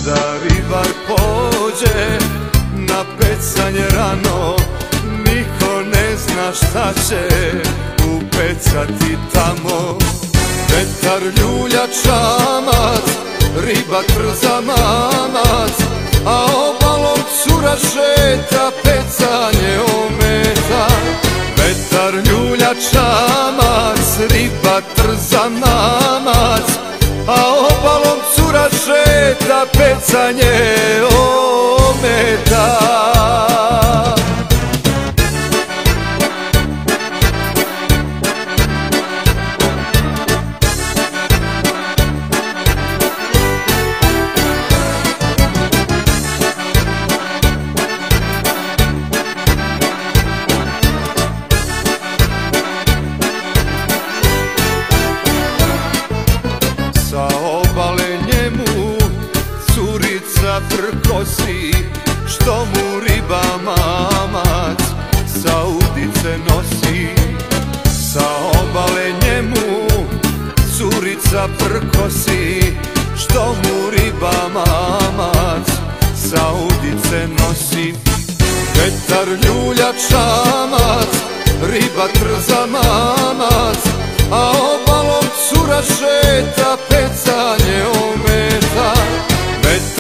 Kada ribar pođe na pecanje rano, niko ne zna šta će upecati tamo. Vetar ljulja čamac, riba trza mamac, a obalom cura šeta, pecanje ometa. Vetar ljulja čamac, riba trza mamac, a obalom cura šeta, pecanje ometa. Sa obale njemu curica prkosi, što mu riba mamac sa udice nosi. Sa obale njemu curica prkosi, što mu riba mamac sa udice nosi. Vetar ljulja čamac, riba trza mamac, a obalom cura šeta,